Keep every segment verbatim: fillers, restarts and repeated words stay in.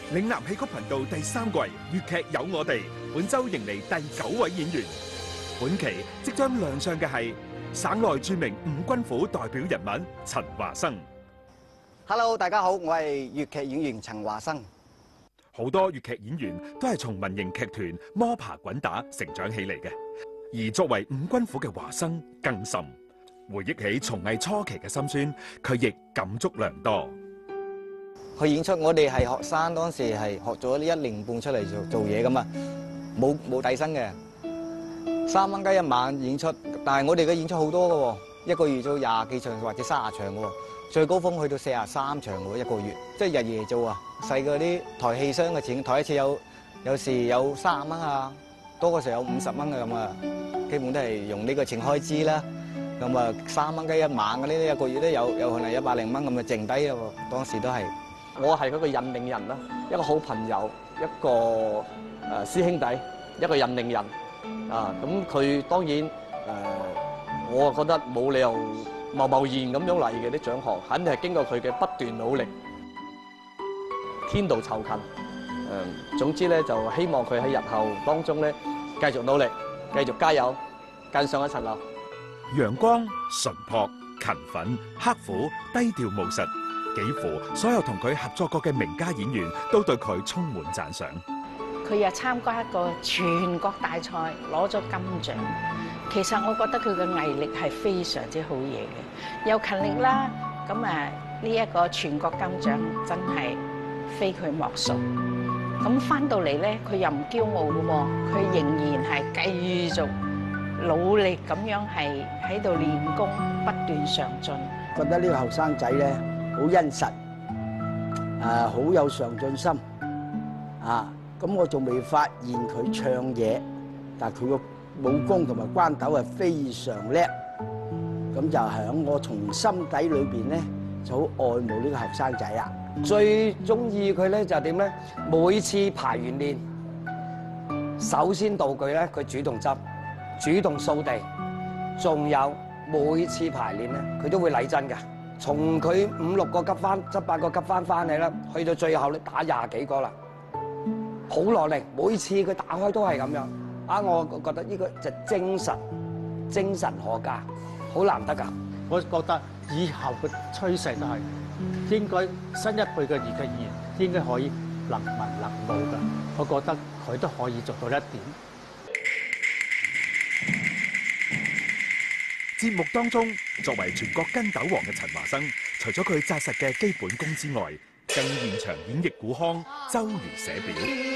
嶺南戲曲頻道第三季粵劇有我哋，本周迎嚟第九位演員。本期即將亮相嘅係省內著名五軍府代表人物陳華生。 Hello， 大家好，我係粵劇演員陳華生。 好多粵劇演員都係從民營劇團摸爬滾打成長起嚟嘅，而作為五軍府嘅華生更甚。回憶起從藝初期嘅辛酸，佢亦感觸良多。 去演出，我哋係學生，當時係學咗呢一年半出嚟做做嘢噶嘛，冇冇底薪嘅，三蚊雞一晚演出。但係我哋嘅演出好多嘅，一個月做廿幾場或者卅場嘅，最高峰去到四十三場嘅一個月，即係日夜做啊。細嗰啲台戲商嘅錢，台一次有有時有三十蚊啊，多嘅時候有五十蚊嘅咁啊，基本都係用呢個錢開支啦。咁啊，三蚊雞一晚嘅呢啲一個月都有有可能一百零蚊咁啊，剩低啊，當時都係。我係嗰個引領人啦，一個好朋友，一個誒師兄弟，一個引領人啊。咁佢當然誒，我覺得冇理由貿貿然咁樣嚟嘅啲獎項，肯定係經過佢嘅不斷努力，天道酬勤。誒，總之咧就希望佢喺日後當中咧繼續努力，繼續加油，更上一層樓。 陽光、純樸、勤奮、刻苦、低調務實。幾乎所有同佢合作過嘅名家演員都對佢充滿讚賞。 佢又參加一個全國大賽，攞咗金獎。其實我覺得佢嘅毅力係非常之好嘢嘅，又勤力啦。咁啊，呢一個全國金獎真係非佢莫屬。咁翻到嚟咧，佢又唔驕傲嘅喎，佢仍然係繼續努力咁樣係喺度練功，不斷上進。 覺得呢個後生仔咧，好殷實，啊，好有上進心，啊，咁我仲未發現佢唱嘢，但係佢個武功同埋關斗係非常叻，咁就喺我從心底裏邊咧，就好愛慕呢個後生仔啊！ 最中意佢咧就係點咧？每次排完練，首先道具咧佢主動執，主動掃地，仲有每次排練咧佢都會禮真㗎。從佢五六個急翻，七八個急翻翻嚟啦，去到最後咧打廿幾個啦，好落力。每次佢打開都係咁樣，啊！我覺得呢個就精神，精神可嘉，好難得㗎。 我覺得以後嘅趨勢都係應該新一輩嘅粵劇演員應該可以能文能武㗎。我覺得佢都可以做到一點。 節目當中，作為全國跟斗王嘅陳華生，除咗佢紮實嘅基本功之外，更現場演繹古腔，周瑜寫表。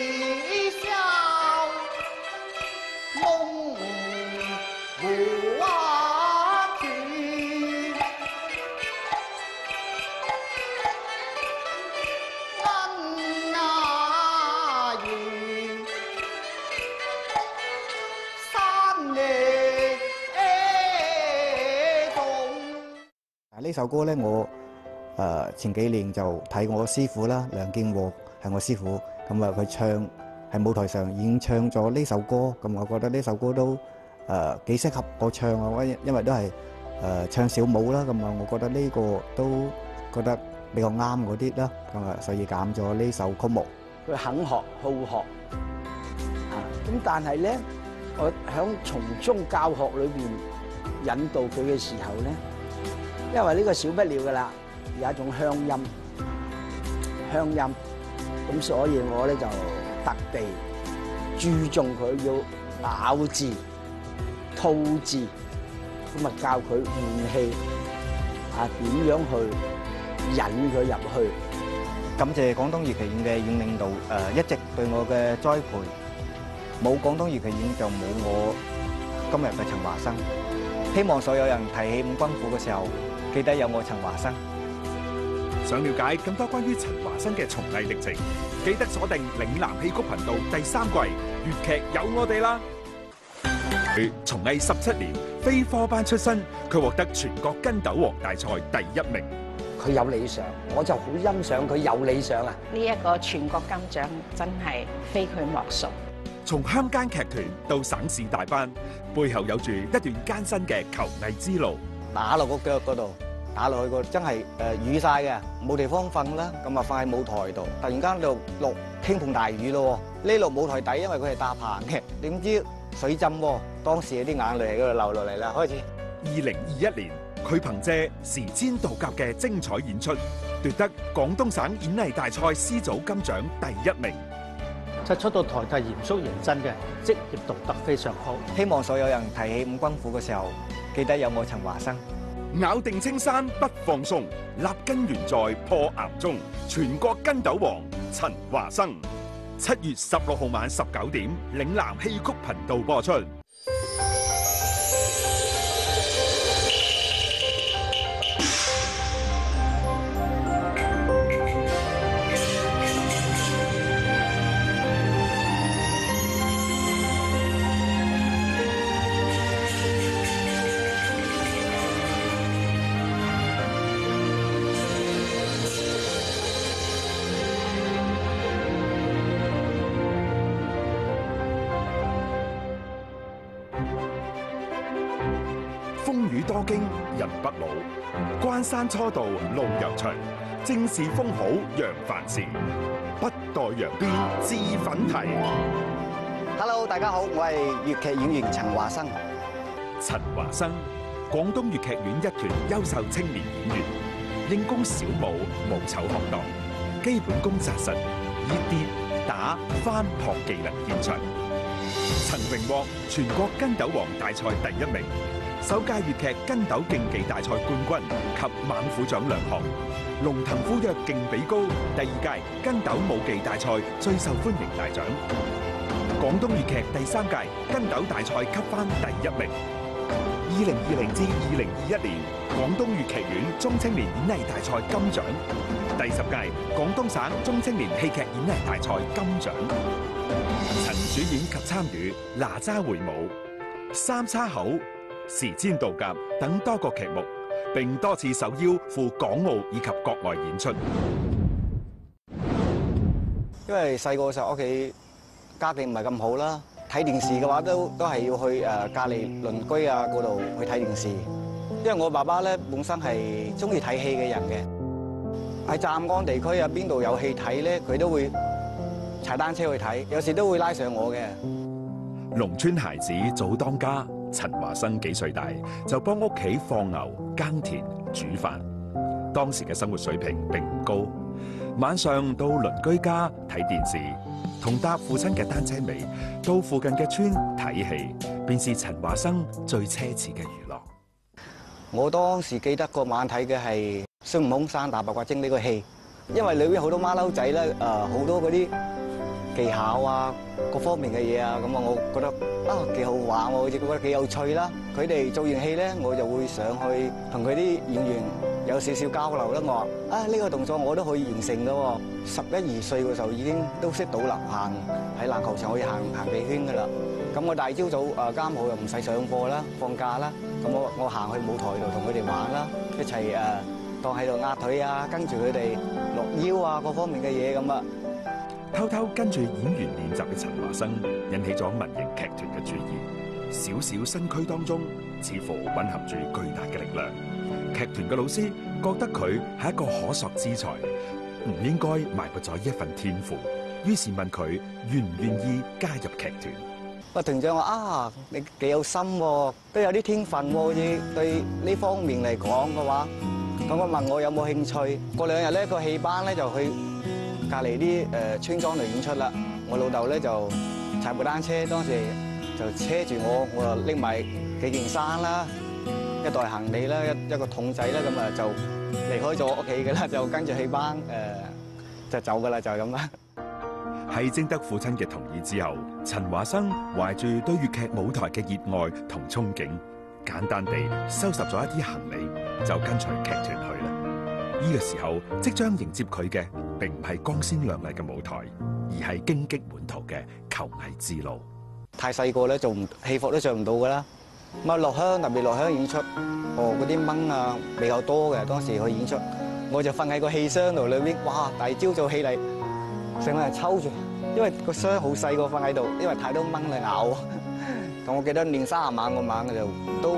呢首歌咧，我誒前幾年就睇我師傅啦，梁建和係我師傅，咁啊佢唱喺舞台上已經唱咗呢首歌，咁我覺得呢首歌都誒幾適合我唱啊，因因為都係誒唱小武啦，咁啊我覺得呢個都覺得比較啱嗰啲啦，咁啊所以揀咗呢首曲目。 佢肯學好學，啊咁但係咧，我響從中教學裏邊引導佢嘅時候咧。因為呢個少不了噶啦，有一種鄉音，鄉音，咁所以我咧就特地注重佢要咬字、吐字，咁啊教佢運氣，啊點樣去引佢入去。 感謝廣東粵劇院嘅院領導誒一直對我嘅栽培，冇廣東粵劇院就冇我今日嘅陳華生。希望所有人提起五軍府嘅時候，記得有我陳華生。 想了解更多關於陳華生嘅從藝歷程，記得鎖定嶺南戲曲頻道第三季粵劇有我哋啦。佢從藝十七年，非科班出身，佢獲得全國跟斗王大賽第一名。 佢有理想，我就好欣賞佢有理想啊！ 呢一個全國金獎真係非佢莫屬。 從鄉間劇團到省市大班，背後有住一段艱辛嘅求藝之路。 打落個腳嗰度， 打落去個真係誒雨晒嘅，冇地方瞓啦，咁啊瞓喺舞台度。突然間就落傾盆大雨咯，呢落舞台底，因為佢係搭棚嘅，點知水浸喎，當時有啲眼淚喺嗰度流落嚟啦，開始。 二零二一年，佢憑借時遷道甲嘅精彩演出，奪得廣東省演藝大賽 C 組金獎第一名。 即係出到台係嚴肅認真嘅，職業道德非常好。 希望所有人提起五軍虎嘅時候，記得有我陳華生。 咬定青山不放鬆，立根原在破岩中。全國筋斗王陳華生，七月十六號晚十九點，嶺南戲曲頻道播出。風雨多經人不老，關山初到路悠長。正是風好揚帆時，不待揚鞭自奮蹄。 Hello， 大家好，我係粵劇演員陳華生。 陳華生，廣東粵劇院一團優秀青年演員，應功小武，無醜學當，基本功紮實，以跌打翻學技能見長。曾榮獲全國筋斗王大賽第一名。首屆粵劇筋斗競技大賽冠軍及猛虎獎兩項，龍騰虎躍競比高第二屆筋斗武技大賽最受歡迎大獎，廣東粵劇第三屆筋斗大賽級番第一名。二零二零至二零二一年廣東粵劇院中青年演藝大賽金獎，第十屆廣東省中青年戲劇演藝大賽金獎。曾主演及參與哪吒會舞、三叉口、時遷道甲等多個劇目，並多次受邀赴港澳以及國外演出。 因為細個嘅時候屋企家境唔係咁好啦，睇電視嘅話都都係要去誒隔離鄰居啊嗰度去睇電視。因為我爸爸咧本身係中意睇戲嘅人嘅，喺湛江地區啊邊度有戲睇咧，佢都會踩單車去睇，有時都會拉上我嘅。 農村孩子早當家。陳華生幾歲大就幫屋企放牛、耕田、煮飯。當時嘅生活水平並唔高，晚上到鄰居家睇電視，同搭父親嘅單車尾到附近嘅村睇戲，便是陳華生最奢侈嘅娛樂。 我當時記得嗰晚睇嘅係孫悟空三打白骨精呢個戲，因為裏邊好多馬騮仔咧，誒好多嗰啲技巧啊，各方面嘅嘢啊，咁啊，我覺得啊幾好玩，我好似覺得幾有趣啦。佢哋做完戲咧，我就會上去同佢啲演員有少少交流啦。我話啊呢個動作我都可以完成噶喎，十一二歲嘅時候已經都識倒立行喺籃球場可以行行幾圈噶啦。咁我大朝早誒啱好又唔使上課啦，放假啦，咁我我行去舞台度同佢哋玩啦，一齊誒當喺度壓腿啊，跟住佢哋落腰啊，各方面嘅嘢咁啊。 偷偷跟住演員練習嘅陳華生，引起咗民營劇團嘅注意。小小身軀當中，似乎蘊含住巨大嘅力量。劇團嘅老師覺得佢係一個可塑之才，唔應該埋沒咗一份天賦，於是問佢願唔願意加入劇團。 個團長話啊，你幾有心喎，都有啲天分喎，好似對呢方面嚟講嘅話，咁我問我有冇興趣。過兩日咧個戲班咧就去隔離啲誒村莊度演出啦。我老豆咧就踩部單車，當時就車住我，我就拎埋幾件衫啦，一袋行李啦，一一個桶仔啦，咁啊就離開咗屋企嘅啦，就跟住戲班誒就走噶啦，就係咁啦。 喺徵得父親嘅同意之後，陳華生懷住對粵劇舞台嘅熱愛同憧憬，簡單地收拾咗一啲行李，就跟隨劇團去啦。呢個時候，即將迎接佢嘅，並唔係光鮮亮麗嘅舞台，而係荊棘滿途嘅求藝之路。 太細個咧，做唔戲服都着唔到噶啦。咁啊落鄉特別落鄉演出，哦嗰啲蚊啊比較多嘅，當時去演出，我就瞓喺個氣箱度裏邊，哇！大朝早起嚟，成個人抽住，因為個箱好細個瞓喺度，因為太多蚊嚟咬。咁我記得練三十晚個晚就都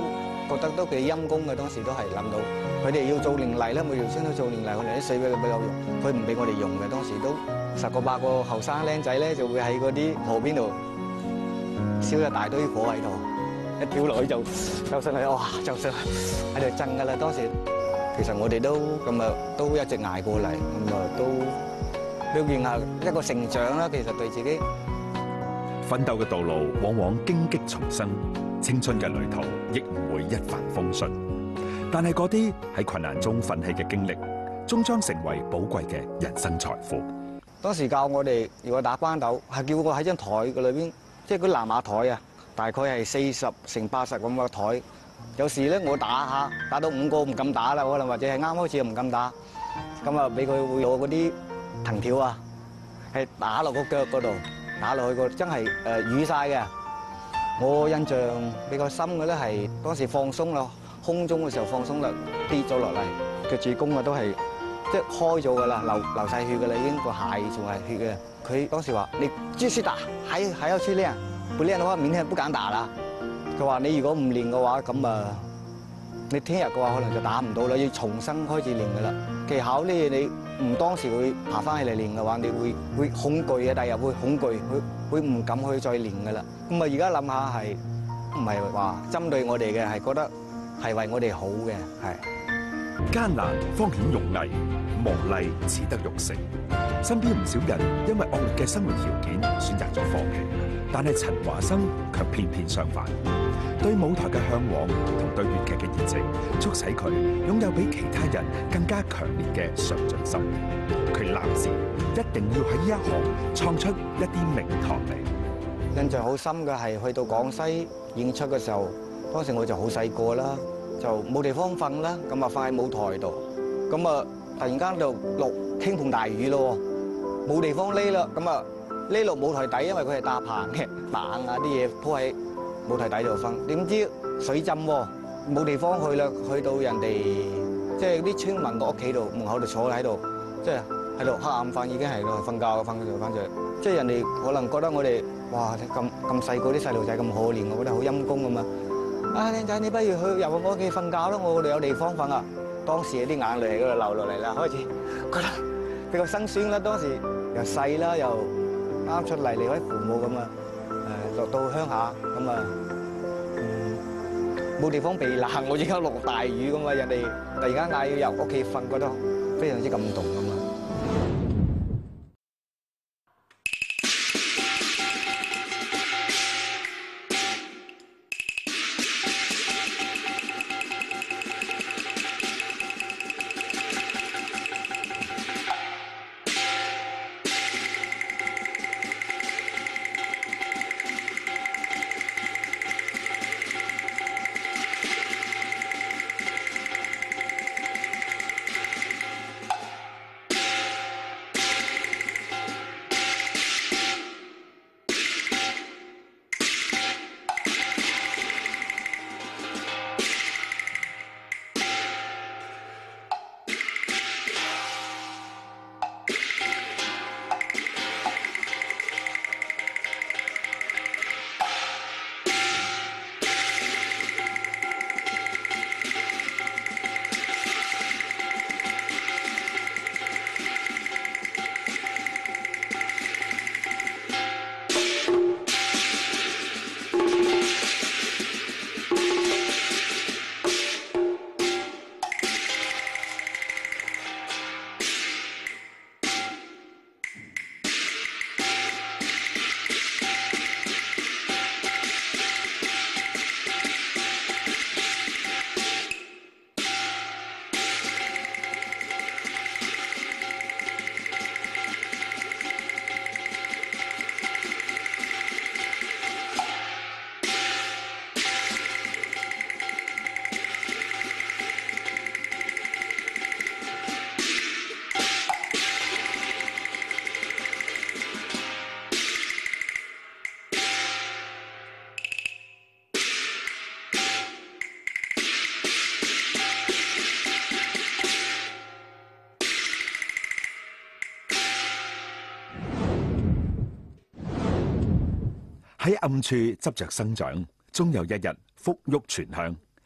覺得都幾陰功嘅，當時都係諗到佢哋要做靈泥啦，每條村都做靈泥，可能啲水俾佢比較用，佢唔俾我哋用嘅，當時都十個八個後生僆仔咧就會喺嗰啲河邊度燒一大堆火喺度，一跳落去就就上去，哇！就上喺度震㗎啦。當時其實我哋都咁啊，都一直捱過嚟，咁啊都都見下一個成長啦。其實對自己奮鬥嘅道路往往荊棘叢生，青春嘅旅途亦唔會一帆風順。但係嗰啲喺困難中奮起嘅經歷，終將成為寶貴嘅人生財富。 當時教我哋如果打關鬥，係叫我喺張台嘅裏邊，即係嗰啲南亞台啊，大概係四十乘八十咁個台。有時咧我打下打到五個唔敢打啦，可能或者係啱開始又唔敢打，咁啊俾佢會攞嗰啲藤條啊，係打落個腳嗰度。打落去個真係誒瘀晒嘅。我印象比較深嘅咧係當時放鬆啦，空中嘅時候放鬆啦，跌咗落嚟，腳趾公啊都係即係開咗㗎啦，流流晒血㗎啦，已經個鞋仲係血嘅。佢當時話：你繼續打，還還要去練，不練嘅話，明天不敢打啦。佢話：你如果唔練嘅話，咁啊，你聽日嘅話可能就打唔到啦，要重新開始練㗎啦。技巧呢嘢你唔當時會爬翻起嚟練嘅話，你會會恐懼嘅，第日會恐懼，會會唔敢去再練㗎啦。咁啊，而家諗下係唔係話針對我哋嘅，係覺得係為我哋好嘅，係。 艱難方顯勇毅，無勵只得玉成。身邊唔少人因為惡劣嘅生活條件選擇咗放棄，但係陳華生卻偏偏相反，對舞台嘅向往同對粵劇嘅熱情，促使佢擁有比其他人更加強烈嘅上進心。佢立志一定要喺呢一行創出一啲名堂嚟。 印象好深嘅係去到廣西演出嘅時候，當時我就好細個啦，就冇地方瞓啦，咁啊瞓喺舞台度，咁啊突然間就落傾盆大雨咯，冇地方匿啦，咁啊匿落舞台底，因為佢係搭棚嘅，板啊啲嘢鋪喺舞台底度瞓，點知水浸喎，冇地方去啦，去到人哋即係啲村民個屋企度門口度坐喺度，即係喺度瞌眼瞓，已經係度瞓覺，瞓著瞓著，即係人哋可能覺得我哋哇咁咁細個啲細路仔咁可憐，我覺得好陰公咁啊！啊靚仔，你不如去入我屋企瞓覺啦，我哋有地方瞓啊！當時啲眼淚喺嗰度流落嚟啦，開始覺得比較辛酸啦。當時又細啦，又啱出嚟離開父母咁啊，誒落到鄉下咁啊，冇地方避難，我而家落大雨咁啊，人哋突然間嗌要入屋企瞓，覺得非常之感動咁啊！ 喺暗處執着生長，終有一日福祿傳香。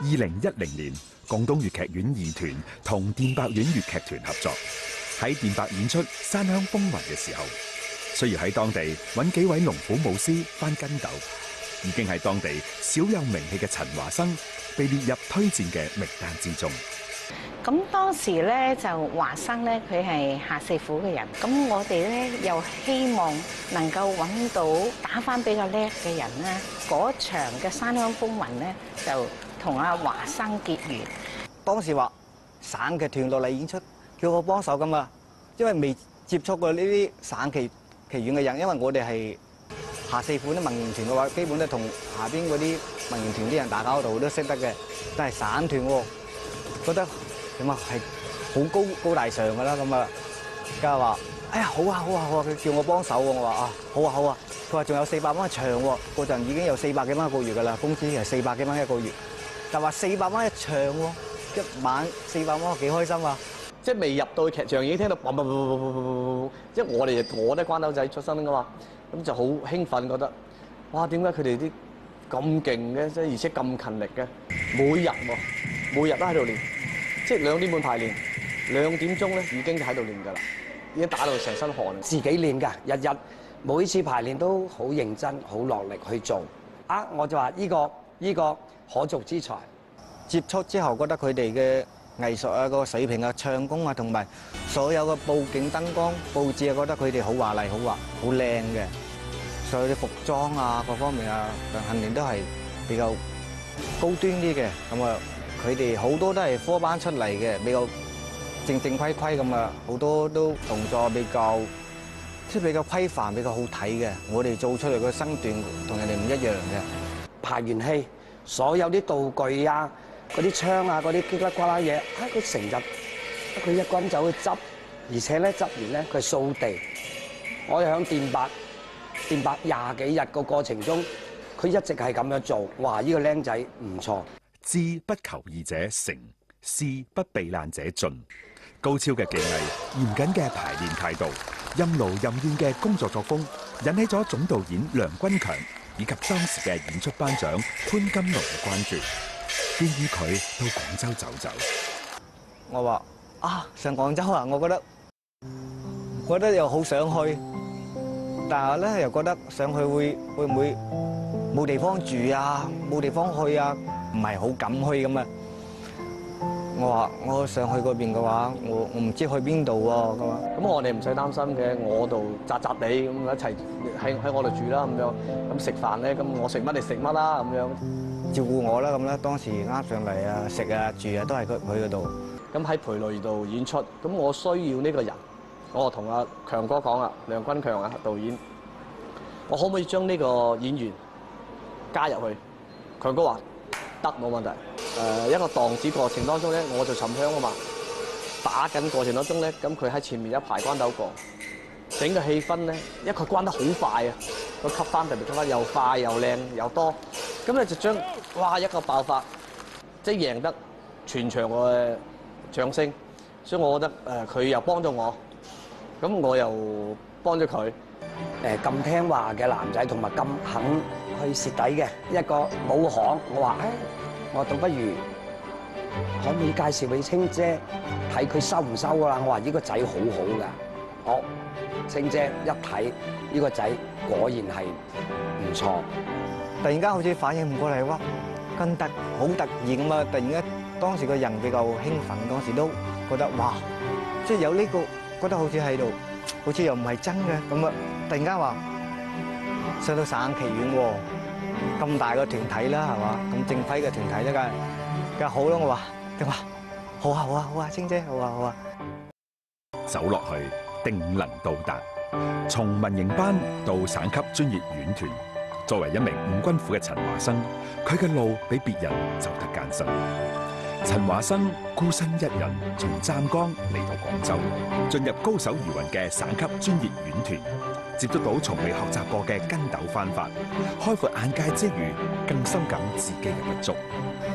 二零一零年，廣東粵劇院二團同電白縣粵劇團合作，喺電白演出《山鄉風雲》嘅時候，需要喺當地揾幾位龍虎武師翻跟斗。已經係當地小有名氣嘅陳華生，被列入推薦嘅名單之中。 咁當時咧就華生咧，佢係下四虎嘅人。咁我哋咧又希望能夠揾到打返比較叻嘅人咧。嗰場嘅《山鄉風雲》咧，就同阿華生結緣。 當時話省劇團落嚟演出，叫我幫手㗎嘛，因為未接觸過呢啲省劇劇院嘅人，因為我哋係下四虎啲文員團嘅話，基本都同下邊嗰啲文員團啲人打交道都識得嘅，但係省團喎，覺得點啊係好高高大上㗎啦，咁啊，梗係話，哎呀好啊好啊好啊，佢叫我幫手喎，我話啊好啊好啊，佢話仲有四百蚊一場喎，嗰陣已經有四百幾蚊一個月㗎啦，工資係四百幾蚊一個月，但話四百蚊一場喎，一晚四百蚊幾開心啊！ 即係未入到劇場已經聽到嘣嘣嘣嘣嘣嘣，即係我哋我都係關斗仔出身㗎嘛，咁就好興奮，覺得哇點解佢哋啲咁勁嘅，即係而且咁勤力嘅，每日喎，每日都喺度練，即係兩點半排練，兩點鐘咧已經喺度練㗎啦，已經打到成身汗， 自己練㗎，日日每次排練都好認真、好落力去做。啊，我就話呢個呢個可造之才。 接觸之後覺得佢哋嘅藝術啊、個水平啊、唱功啊，同埋所有嘅佈景、燈光、佈置啊，覺得佢哋好華麗、好華、好靚嘅。所有啲服裝啊，各方面啊，肯定都係比較高端啲嘅。咁啊，佢哋好多都係科班出嚟嘅，比較正正規規咁啊，好多都動作比較即係比較規範、比較好睇嘅。我哋做出嚟嘅身段同人哋唔一樣嘅。 排完戲，所有啲道具啊、嗰啲槍啊、嗰啲嘰哩呱啦嘢，啊佢成日佢一個人走去執，而且咧執完咧佢係掃地。我哋響電白電白廿幾日個過程中，佢一直係咁樣做。哇！呢個僆仔唔錯。 志不求易者成，事不避難者進。高超嘅技藝、嚴謹嘅排練態度、任勞任怨嘅工作作風，引起咗總導演梁君強以及當時嘅演出班長潘金龍嘅關注，建議佢到廣州走走。 我話啊，上廣州啊，我覺得覺得又好想去，但係咧又覺得上去會會唔會冇地方住啊，冇地方去啊，唔係好敢去咁啊。我話我上去嗰邊嘅話，我我唔知去邊度喎咁啊。 咁我哋唔使擔心嘅，我度扎扎地咁一齊喺喺我度住啦咁樣。咁食飯咧，咁我食乜你食乜啦咁樣。 照顧我啦咁啦，當時啱上嚟啊，食啊住啊都係佢佢嗰度。 咁喺培雷度演出，咁我需要呢個人，我同阿強哥講啦，梁君強啊導演，我可唔可以將呢個演員加入去？強哥話得，冇問題。誒一個蕩子過程當中咧，我就沉香啊嘛，打緊過程當中咧，咁佢喺前面一排關斗過，整個氣氛咧，因為佢關得好快啊，個吸翻特別吸翻又快又靚又多，咁咧就將哇一個爆發，即係贏得全場嘅掌聲，所以我覺得誒佢又幫咗我，咁我又幫咗佢。 誒咁聽話嘅男仔，同埋咁肯去蝕底嘅一個武行，我話誒。我倒不如可唔可以介紹俾青姐睇佢收唔收㗎啦？我話呢個仔好好㗎。哦，青姐一睇呢個仔果然係唔錯。 突然間好似反應唔過嚟喎，咁突好突然咁啊！突然間當時個人比較興奮，當時都覺得哇，即係有呢個覺得好似喺度，好似又唔係真嘅咁啊！突然間話上到省劇院喎。咁大個團體啦，係嘛？咁正規嘅團體咧，梗係梗係好咯。我話，佢話好啊，好啊，好啊，青姐，好啊，好啊。 走落去定能到達。從民營班到省級專業院團，作為一名五軍虎嘅陳華生，佢嘅路比別人走得艱辛。陳華生孤身一人從湛江嚟到廣州，進入高手如雲嘅省級專業院團，接觸到從未學習過嘅跟斗翻法，開闊眼界之餘，更深感自己嘅不足。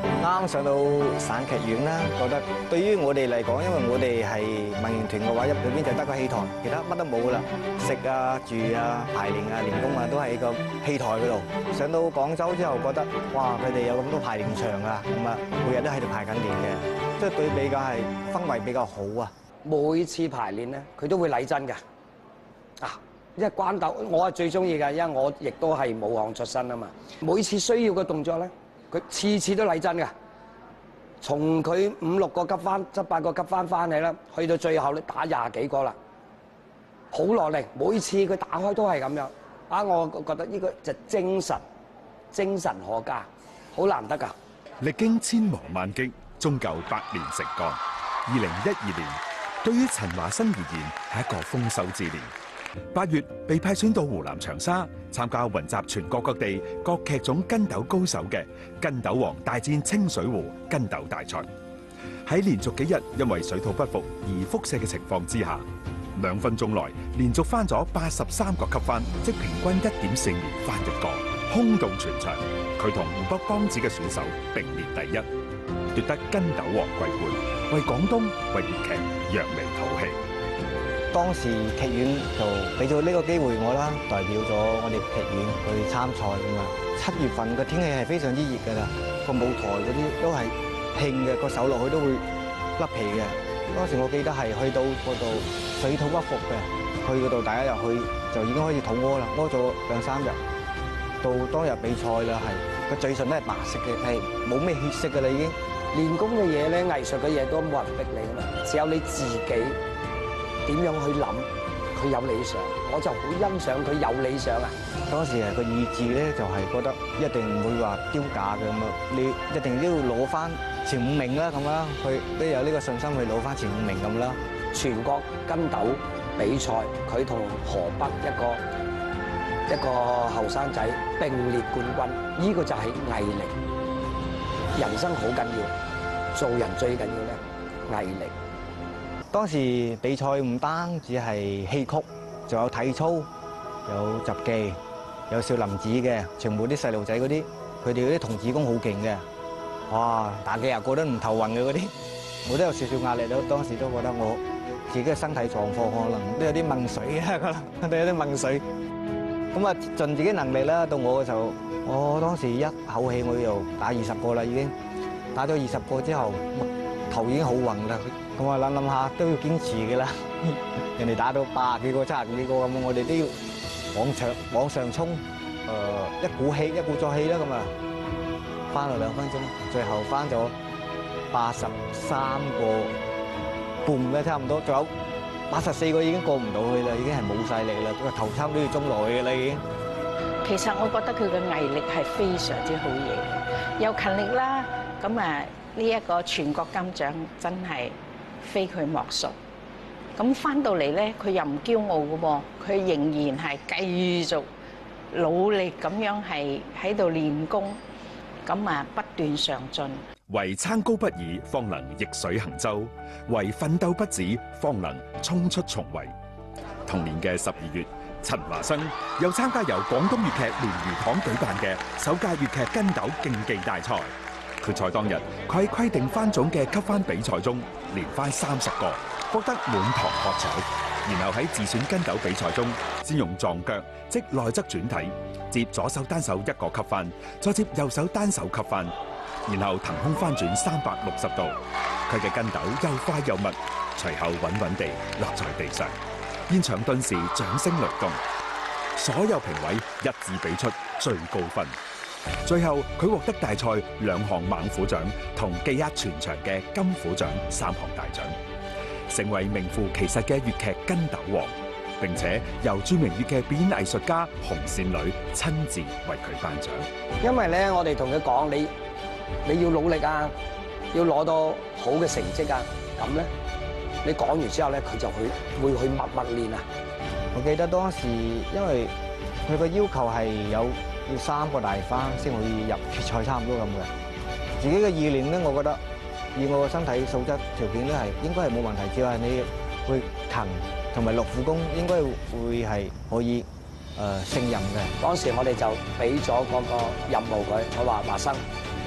啱上到省劇院啦，覺得對於我哋嚟講，因為我哋係文員團嘅話，入裏邊就得個戲台，其他乜都冇啦，食啊、住啊、排練啊、練功啊，都喺個戲台嗰度。上到廣州之後，覺得哇，佢哋有咁多排練場啊，咁啊，每日都喺度排緊練嘅，即係對比較係氛圍比較好啊。 每次排練咧，佢都會禮真嘅。啊，因為關鬥我係最中意嘅，因為我亦都係武行出身啊嘛。每次需要嘅動作咧，佢次次都禮真嘅。從佢五六個級翻，七八個級翻翻嚟啦，去到最後咧打廿幾個啦，好落力。每次佢打開都係咁樣。啊，我覺得呢個就精神，精神可嘉，好難得㗎。 歷經千磨萬擊，終究百年成鋼。二零一二年，對於陳華生而言係一個豐收之年。八月被派選到湖南長沙參加雲集全國各地各劇種筋斗高手嘅筋斗王大戰清水湖筋斗大賽。喺連續幾日因為水土不服而腹瀉嘅情況之下，兩分鐘內連續翻咗八十三個級番，即平均一點四秒翻一個，轟動全場。佢同湖北梆子嘅選手並列第一，奪得筋斗王桂冠，為廣東為粵劇揚眉吐氣。 當時劇院就俾咗呢個機會我啦，代表咗我哋劇院去參賽咁嘛。七月份個天氣係非常之熱㗎啦，個舞台嗰啲都係興嘅，個手落去都會甩皮嘅。當時我記得係去到嗰度水土不服嘅，去嗰度第一日去就已經開始肚屙啦，屙咗兩三日。到當日比賽啦，係個嘴唇都係白色嘅，係冇咩血色㗎啦已經。 練功嘅嘢咧，藝術嘅嘢都冇人逼你㗎嘛，只有你自己。點樣去諗？佢有理想，我就好欣賞佢有理想啊！ 當時係個意志咧，就係覺得一定唔會話丟架嘅咁啊！你一定都要攞翻前五名啦，咁啦，佢都有呢個信心去攞翻前五名咁啦。 全國筋斗比賽，佢同河北一個一個後生仔並列冠軍，呢個就係毅力。人生好緊要，做人最緊要咧毅力。 當時比賽唔單止係戲曲，仲有體操、有雜技、有少林寺嘅，全部啲細路仔嗰啲，佢哋嗰啲童子功好勁嘅，哇！打幾廿個都唔頭暈嘅嗰啲，我都有少少壓力咯。當時都覺得我自己嘅身體狀況可能都有啲掹水啊，都有啲掹水。咁啊，盡自己能力啦。到我嘅時候，我當時一口氣我又打二十個啦，已經打咗二十個之後，頭已經好暈啦。咁我諗諗下都要堅持嘅啦，人哋打到八十幾個、七十幾個咁，我哋都要往上往上衝，誒一股氣一鼓作氣啦咁啊，翻咗兩分鐘，最後翻咗八十三個半嘅差唔多，仲有八十四個已經過唔到去啦，已經係冇晒力啦，個頭差唔多要中落去嘅啦已經。 其實我覺得佢嘅毅力係非常之好嘢嘅，又勤力啦，咁啊呢一個全國金獎真係非佢莫屬。咁翻到嚟咧，佢又唔驕傲嘅喎，佢仍然係繼續努力咁樣係喺度練功，咁啊不斷上進。 為撐高不已，方能逆水行舟；為奮鬥不止，方能衝出重圍。同年嘅十二月，陳華生又參加由廣東粵劇聯誼堂舉辦嘅首屆粵劇筋斗競技大賽。決賽當日，佢喺規定番種嘅級番比賽中連翻三十個，獲得滿堂喝彩。然後喺自選筋斗比賽中，先用撞腳，即內側轉體，接左手單手一個級番，再接右手單手級番，然後騰空翻轉三百六十度。佢嘅筋斗又快又密，隨後穩穩地落在地上，現場頓時掌聲雷動，所有評委一致俾出最高分。最後佢獲得大賽兩項猛虎獎同技壓全場嘅金虎獎三項大獎，成為名副其實嘅粵劇筋斗王，並且由著名粵劇表演藝術家紅線女親自為佢頒獎。 因為咧，我哋同佢講，你你要努力啊，要攞到好嘅成績啊，咁咧，你講完之後咧，佢就會會去默默練啊。 我記得當時因為佢個要求係有要三個大番先可以入決賽，差唔多咁嘅。自己嘅意念咧，我覺得以我嘅身體素質條件咧係應該係冇問題，只係你會勤同埋落苦功，應該會係可以誒勝任嘅。 當時我哋就俾咗嗰個任務佢，我話華生，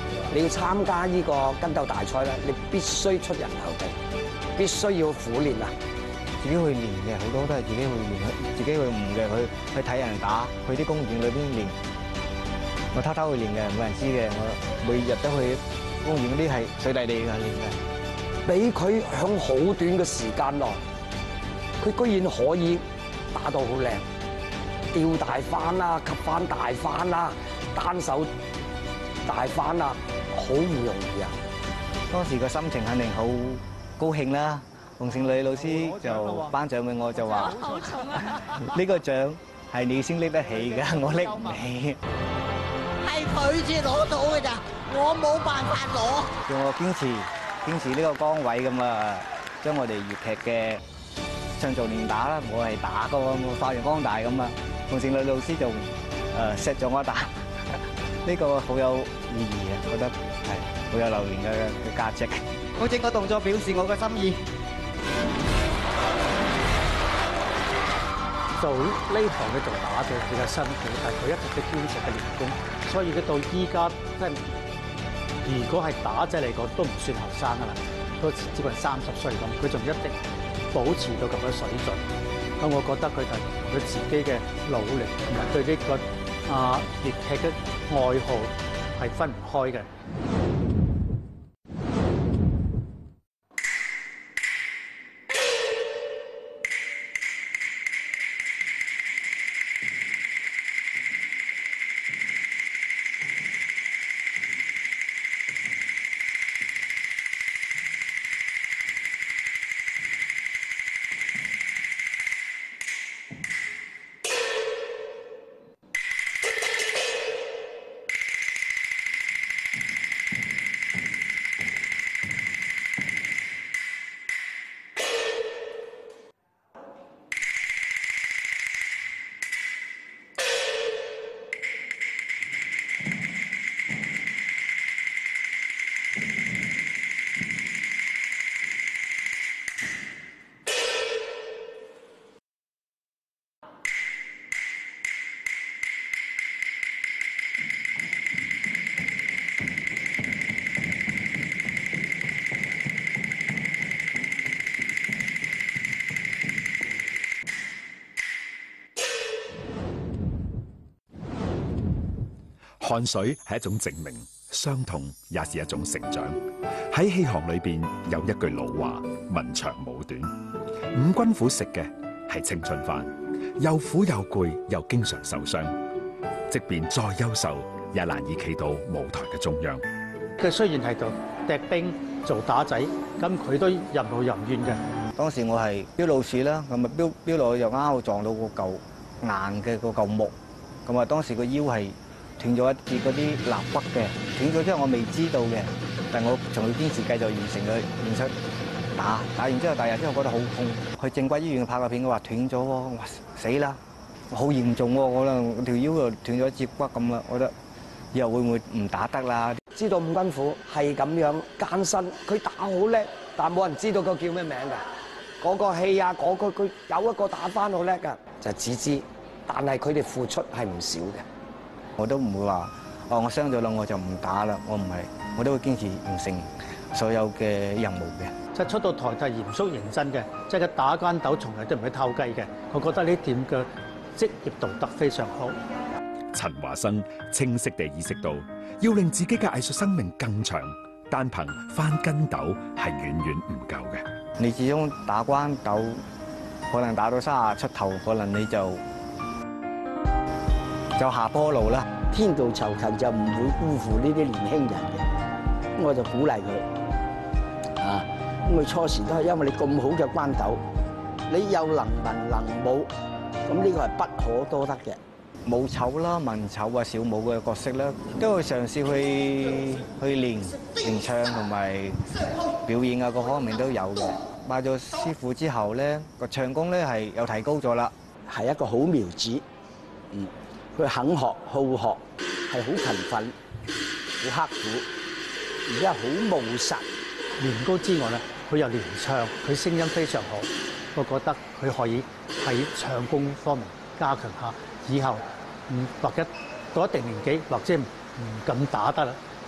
你要參加呢個筋鬥大賽咧，你必須出人頭地，必須要苦練啊！ 自己去練嘅，好多都係自己去練，自己去悟嘅，去去睇人打，去啲公園裏邊練。我偷偷去練嘅，冇人知嘅。我每日都去公園嗰啲係水泥地嘅練嘅。 俾佢響好短嘅時間內，佢居然可以打到好靚，吊大翻啦，吸翻大翻啦，單手大翻啦，好唔容易啊！ 當時個心情肯定好高興啦。洪勝女老師就頒獎俾我，就話：呢個獎係你先拎得起㗎，我拎唔起。 係佢至攞到嘅咋，我冇辦法攞。 叫我堅持堅持呢個崗位咁啊，將我哋粵劇嘅唱做練打啦，我係打個發揚光大咁啊。洪勝女老師就誒錫咗我一啖，呢個好有意義啊，覺得係好有留念嘅嘅價值。我整個動作表示我嘅心意。 做呢行嘅做打就比較辛苦，但係佢一直都堅持嘅練功，所以佢到依家真係，如果係打仔嚟講都唔算後生噶啦，都接近三十歲咁，佢仲一直保持到咁嘅水準。咁我覺得佢係佢自己嘅努力同埋對呢個啊粵劇嘅愛好係分唔開嘅。 汗水係一種證明，傷痛也是一種成長。喺戲行裏邊有一句老話：文長武短。五軍虎食嘅係青春飯，又苦又攰，又經常受傷。即便再優秀，也難以企到舞台嘅中央。 佢雖然係做踢兵、做打仔，咁佢都任勞任怨嘅。 當時我係飆老鼠啦，咁啊飆飆落去又啱好撞到個嚿硬嘅個嚿木，咁啊當時個腰係斷咗一節嗰啲肋骨嘅，斷咗之後我未知道嘅，但我仲要堅持繼續完成佢演出打，打完之後第二日之後覺得好痛，去正規醫院拍個片，佢話斷咗喎，哇死啦，好嚴重喎，我啦條腰又斷咗一節骨咁啦，我覺得以後會唔會唔打得啦？ 知道五軍虎係咁樣艱辛，佢打好叻，但冇人知道佢叫咩名㗎。嗰個戲啊，嗰個佢有一個打翻好叻㗎，就係子之，但係佢哋付出係唔少嘅。 我都唔會話，哦，我傷咗啦，我就唔打啦。我唔係，我都會堅持完成所有嘅任務嘅。 即係出到台就係嚴肅認真嘅，即係佢打關鬥從來都唔會偷雞嘅。我覺得呢點嘅職業道德非常好。 陳華生清晰地意識到，要令自己嘅藝術生命更長，單憑翻筋斗係遠遠唔夠嘅。 你始終打關鬥，可能打到三十出頭，可能你就就下坡路啦。 天道酬勤就唔會辜負呢啲年輕人嘅，咁我就鼓勵佢啊。咁佢初時都係因為你咁好嘅關斗，你又能文能武，咁呢個係不可多得嘅。 武丑啦、文丑啊、小武嘅角色啦，都會嘗試去去練練唱同埋表演啊，各方面都有嘅。拜咗師傅之後咧，個唱功咧係有提高咗啦， 係一個好苗子。嗯，佢肯學好學，係好勤奮、好刻苦，而家好務實。 練功之外咧，佢又練唱，佢聲音非常好。我覺得佢可以喺唱功方面加強下，以後唔或者到一定年紀或者唔敢打得啦，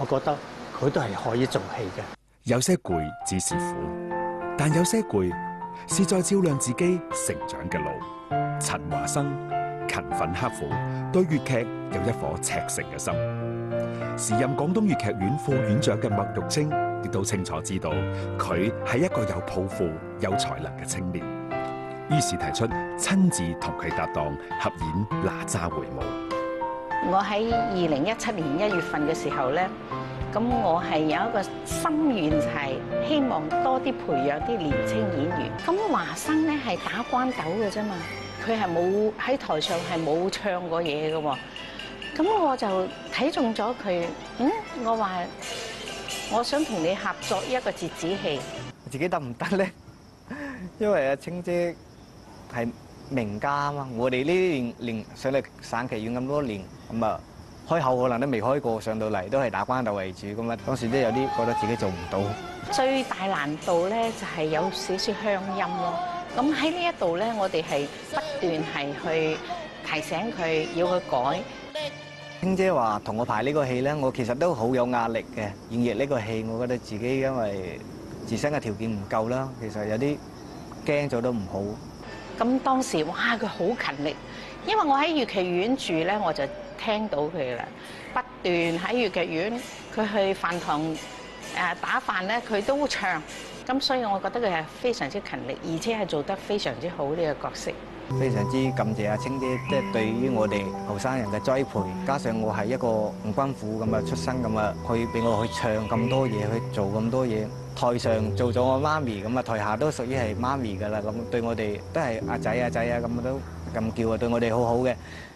我覺得佢都係可以做戲嘅。 有些攰只是苦，但有些攰是在照亮自己成長嘅路。陳華生勤奮刻苦，對粵劇有一顆赤誠嘅心。時任廣東粵劇院副院長嘅麥玉清亦都清楚知道，佢係一個有抱負、有才能嘅青年，於是提出親自同佢搭檔合演《哪吒回母》。 我喺二零一七年一月份嘅時候咧，咁我係有一個心願，就係希望多啲培養啲年青演員。咁華生咧係打關斗嘅啫嘛，佢係冇喺台上係冇唱過嘢嘅喎。咁我就睇中咗佢，嗯，我話我想同你合作一個折子戲， 自己得唔得咧？因為阿清姐係名家啊嘛，我哋呢啲年年上嚟省劇院咁多年，咁啊開口可能都未開過，上到嚟都係打關斗為主，咁啊當時都有啲覺得自己做唔到。 最大難度咧就係有少少鄉音咯。咁喺呢一度咧，我哋係不斷係去提醒佢，要佢改。 清姐話同我排呢個戲咧，我其實都好有壓力嘅。演繹呢個戲，我覺得自己因為自身嘅條件唔夠啦，其實有啲驚做得唔好。 咁當時哇，佢好勤力，因為我喺粵劇院住咧，我就聽到佢啦。不斷喺粵劇院，佢去飯堂誒打飯咧，佢都唱。咁所以我覺得佢係非常之勤力，而且係做得非常之好呢個角色。 非常之感謝阿清姐，即係對於我哋後生人嘅栽培，加上我係一個唔軍苦咁嘅出身咁啊，可以俾我去唱咁多嘢，去做咁多嘢。台上做咗我媽咪咁啊，台下都屬於係媽咪㗎啦。咁對我哋都係阿仔阿仔啊，咁都咁叫啊，對我哋好好嘅。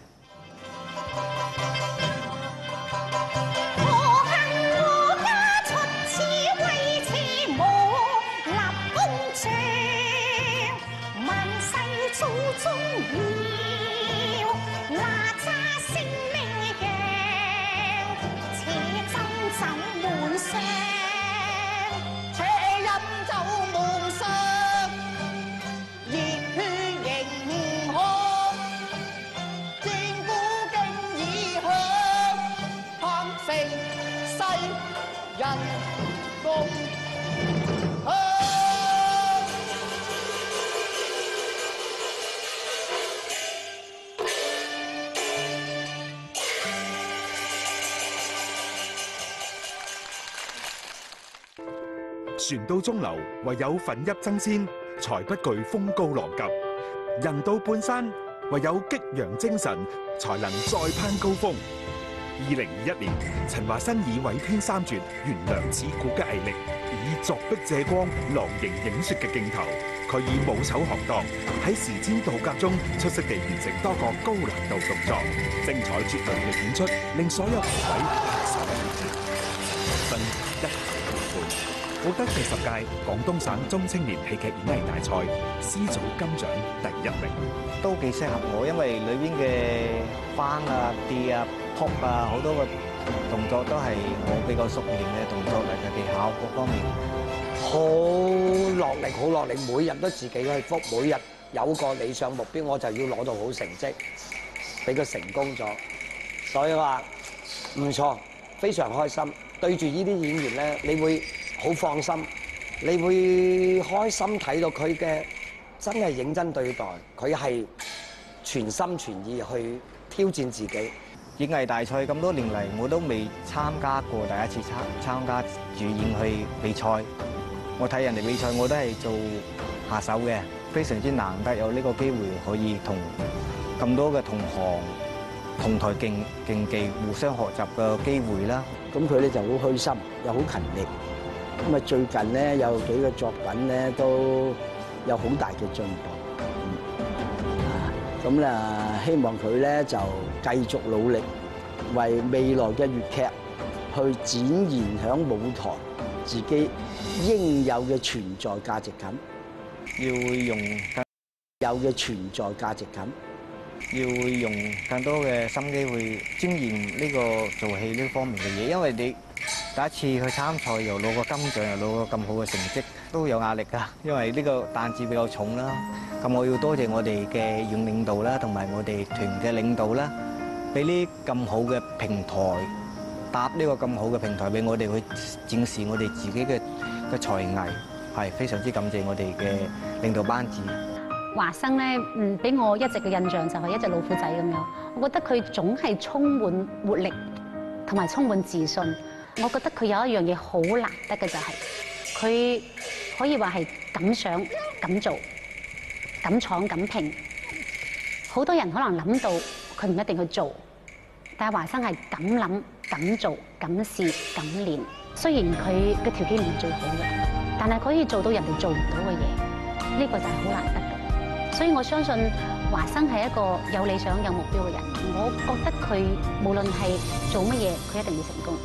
船到中流，唯有奮泣爭先，才不懼風高浪急；人到半山，唯有激揚精神，才能再攀高峰。二零二一年，陳華生以委編三絕、懸梁刺股嘅毅力，以鑿壁借光、狼形影雪嘅鏡頭，佢以武丑行當喺時遷道甲中出色地完成多個高難度動作，精彩絕倫嘅演出令所有評委拍手叫絕。新一行半輩。獲得第十屆廣東省中青年戲劇演藝大賽 C 組金獎第一名， 都幾適合我，因為裏邊嘅翻啊、跌啊、撲啊，好多個動作都係我比較熟練嘅動作嚟嘅技巧各方面， 好落力，好落力，每日都自己去復，每日有個理想目標，我就要攞到好成績，俾佢成功咗，所以話唔錯，非常開心。對住呢啲演員咧，你會好放心，你會開心睇到佢嘅真係認真對待，佢係全心全意去挑戰自己。 演藝大賽咁多年嚟，我都未參加過，第一次參參加主演去比賽。我睇人哋比賽，我都係做下手嘅，非常之難得有呢個機會可以同咁多嘅同行同台競競技互相學習嘅機會啦。 咁佢咧就好虛心，又好勤力。咁啊，最近咧有幾個作品咧都有好大嘅進步。啊，咁啦，希望佢咧就繼續努力，為未來嘅粵劇去展現響舞台自己應有嘅存在價值感。 要用有嘅存在價值感。 要用更多嘅心機去鑽研呢個做戲呢方面嘅嘢，因為你第一次去參賽又攞個金獎，又攞個咁好嘅成績，都有壓力㗎。因為呢個擔子比較重啦。咁我要多謝我哋嘅院領導啦，同埋我哋團嘅領導啦，俾呢咁好嘅平台， 搭呢個咁好嘅平台俾我哋去展示我哋自己嘅嘅才藝，係非常之感謝我哋嘅領導班子。 華生咧，嗯，俾我一直嘅印象就係一隻老虎仔咁樣。我覺得佢總係充滿活力，同埋充滿自信。我覺得佢有一樣嘢好難得嘅就係，佢可以話係敢想敢做、敢闖敢拼。好多人可能諗到佢唔一定去做，但係華生係敢諗、敢做、敢試、敢練。雖然佢嘅條件唔係最好嘅，但係佢可以做到人哋做唔到嘅嘢，呢個就係好難得嘅。所以我相信華生係一個有理想、有目標嘅人。我覺得佢無論係做乜嘢，佢一定會成功。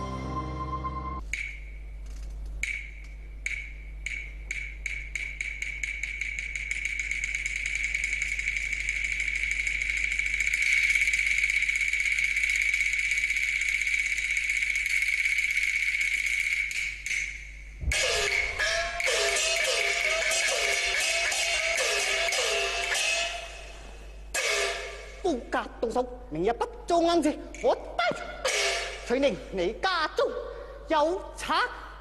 高價到手，明日不做硬事，我帶徐寧，你家中有賊。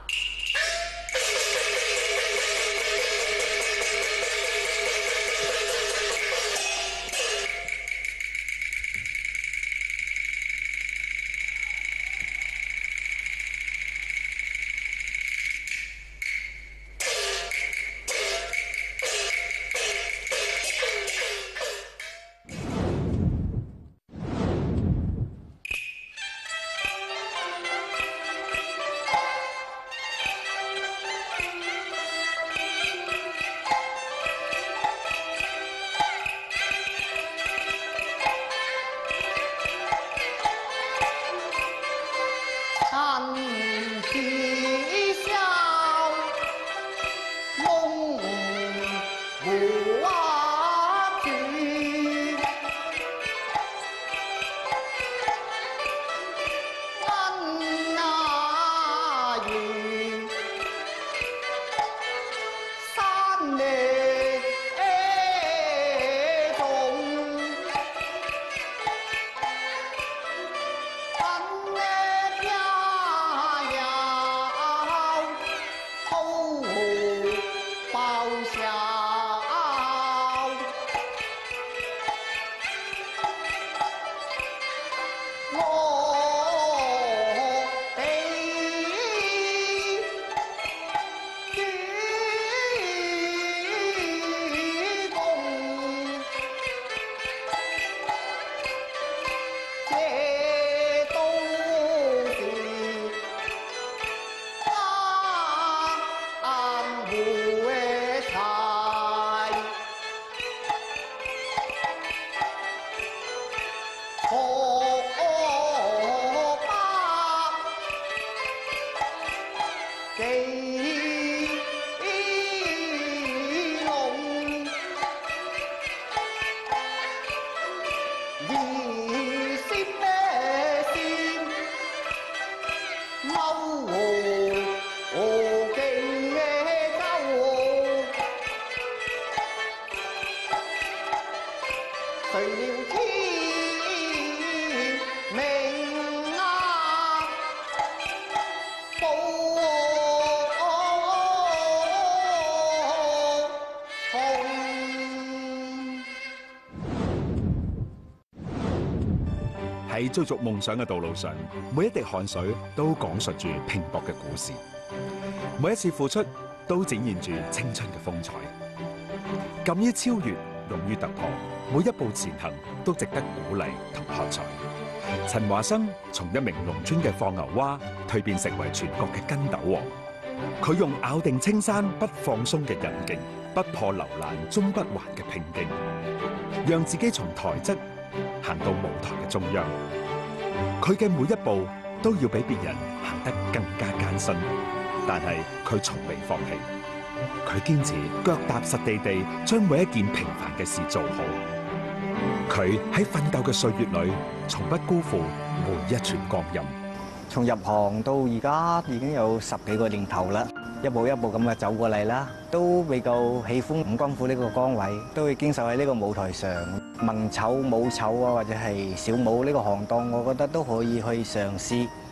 喺追逐夢想嘅道路上，每一滴汗水都講述住拼搏嘅故事，每一次付出都展現住青春嘅風采。敢於超越，勇於突破，每一步前行都值得鼓勵同喝彩。陳華生從一名農村嘅放牛娃蛻變成為全國嘅筋斗王，佢用咬定青山不放鬆嘅韌勁，不破樓蘭終不還嘅拼勁，讓自己從台側行到舞台嘅中央。佢嘅每一步都要比別人行得更加艱辛，但係佢從未放棄。佢堅持腳踏實地地將每一件平凡嘅事做好。佢喺奮鬥嘅歲月裏，從不辜負每一寸光陰。 從入行到而家已經有十幾個年頭啦，一步一步咁啊走過嚟啦，都比較喜歡五軍虎呢個崗位，都會經受喺呢個舞台上，文丑、武丑啊，或者係小武呢個行當，我覺得都可以去嘗試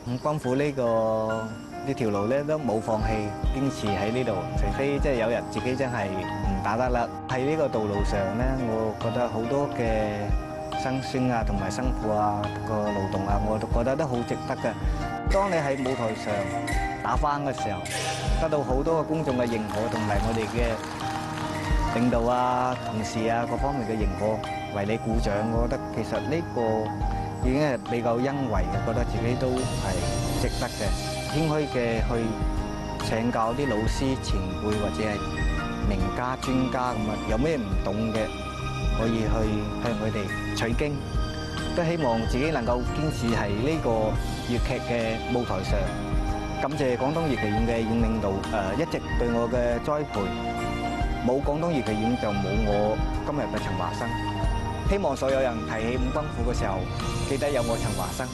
五軍虎呢個呢條路咧都冇放棄，堅持喺呢度，除非即係有日自己真係唔打得啦。喺呢個道路上咧，我覺得好多嘅辛酸啊，同埋辛苦啊，個勞動啊，我都覺得都好值得嘅。當你喺舞台上打返嘅時候，得到好多嘅公眾嘅認可，同埋我哋嘅領導啊、同事啊各方面嘅認可，為你鼓掌，我覺得其實呢個已經係比較欣慰嘅，覺得自己都係值得嘅，應該嘅去請教啲老師前輩或者係名家專家咁啊，有咩唔懂嘅可以去向佢哋取經，都希望自己能夠堅持喺呢個粵劇嘅舞台上。感謝廣東粵劇院嘅院領導誒一直對我嘅栽培，冇廣東粵劇院就冇我今日嘅陳華生。希望所有人提起五軍虎嘅時候，記得有我陳華生。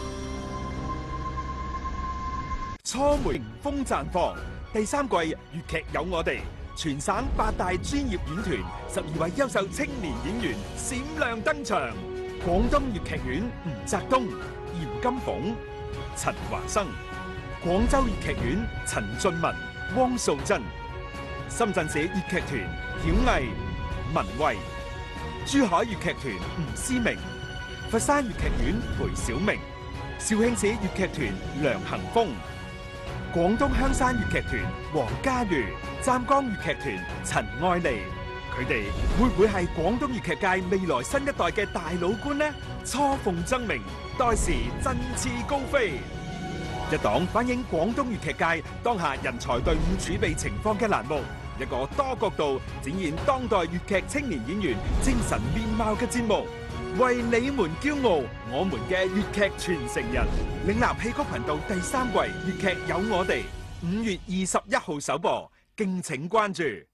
初梅迎風綻放，第三季粵劇有我哋，全省八大專業院團，十二位優秀青年演員閃亮登場。廣東粵劇院吳澤東、姚金鳳、陳華生；廣州粵劇院陳俊文、汪素珍；深圳市粵劇團曉毅、文慧；珠海粵劇團吳思明；佛山粵劇院裴小明；肇慶市粵劇團梁恒峰；廣東香山粵劇團黃家瑜；湛江粵劇團陳愛妮。佢哋會唔會係廣東粵劇界未來新一代嘅大老倌呢？初逢爭鳴，待時振翅高飛。一檔反映廣東粵劇界當下人才隊伍儲備情況嘅欄目，一個多角度展現當代粵劇青年演員精神面貌嘅節目，為你們驕傲，我們嘅粵劇傳承人。嶺南戲曲頻道第三季粵劇有我哋，五月二十一號首播，敬請關注。